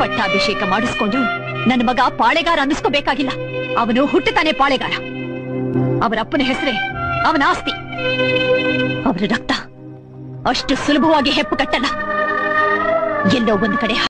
ಪಟ್ಟಾಭಿಷೇಕ ಮಾಡಿಸ್ಕೊಂಡು ನನ್ನ ಮಗ ಪಾಳೆಗಾರ ಅನ್ನಿಸ್ಕೋಬೇಕಾಗಿಲ್ಲ. ಅವನು ಹುಟ್ಟುತ್ತಾನೆ ಪಾಳೆಗಾರ. ಅವರ ಅಪ್ಪನ ಹೆಸರೇ ಅವನ ಆಸ್ತಿ. ಅವರ ರಕ್ತ ಅಷ್ಟು ಸುಲಭವಾಗಿ ಹೆಪ್ಪು ಕಟ್ಟಲ್ಲ. ಎಲ್ಲೋ ಒಂದು ಕಡೆ